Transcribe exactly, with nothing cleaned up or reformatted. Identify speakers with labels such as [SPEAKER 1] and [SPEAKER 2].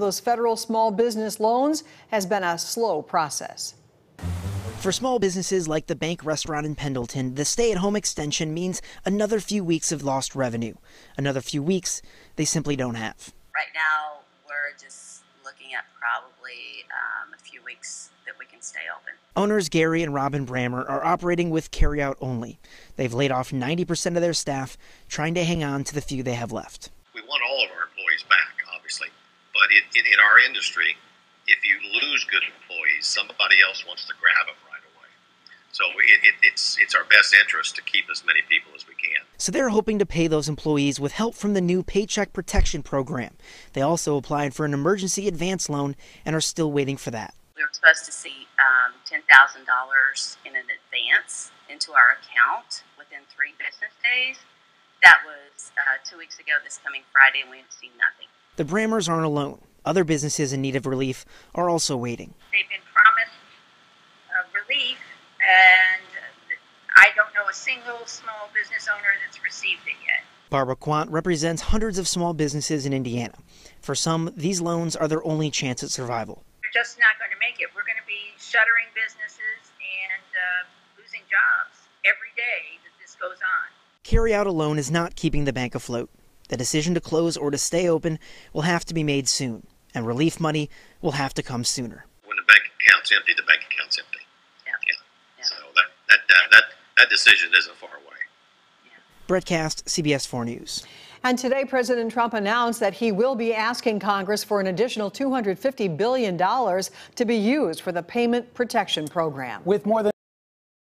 [SPEAKER 1] those federal small business loans has been a slow process.
[SPEAKER 2] For small businesses like the Bank Restaurant in Pendleton, the stay-at-home extension means another few weeks of lost revenue. Another few weeks they simply don't have.
[SPEAKER 3] Right now, we're just looking at probably um, a few weeks that we can stay open.
[SPEAKER 2] Owners Gary and Robin Brammer are operating with carryout only. They've laid off ninety percent of their staff, trying to hang on to the few they have left.
[SPEAKER 4] We want all of our employees back, obviously, but in, in, in our industry, if you lose good employees, somebody else wants to grab them right away. So it, it, it's it's our best interest to keep as many people as we can.
[SPEAKER 2] So they're hoping to pay those employees with help from the new Paycheck Protection Program. They also applied for an emergency advance loan and are still waiting for that.
[SPEAKER 3] We were supposed to see um, ten thousand dollars in an advance into our account within three business days. That was uh, two weeks ago this coming Friday, and we've seen nothing.
[SPEAKER 2] The Brammers aren't alone. Other businesses in need of relief are also waiting.
[SPEAKER 5] They've been promised uh, relief, and I don't know a single small business owner that's received it yet.
[SPEAKER 2] Barbara Quant represents hundreds of small businesses in Indiana. For some, these loans are their only chance at survival.
[SPEAKER 5] We're just not going to make it. We're going to be shuttering businesses and uh, losing jobs every day that this goes on.
[SPEAKER 2] Carryout alone is not keeping the bank afloat. The decision to close or to stay open will have to be made soon, and relief money will have to come sooner.
[SPEAKER 4] When the bank account's empty, the bank account's empty.
[SPEAKER 3] Yeah.
[SPEAKER 4] Yeah.
[SPEAKER 3] Yeah.
[SPEAKER 4] So that, that, that, that, that decision isn't far away.
[SPEAKER 3] Yeah.
[SPEAKER 2] Brett Cast, C B S four News.
[SPEAKER 1] And today, President Trump announced that he will be asking Congress for an additional two hundred fifty billion dollars to be used for the Payment Protection Program.
[SPEAKER 6] With more than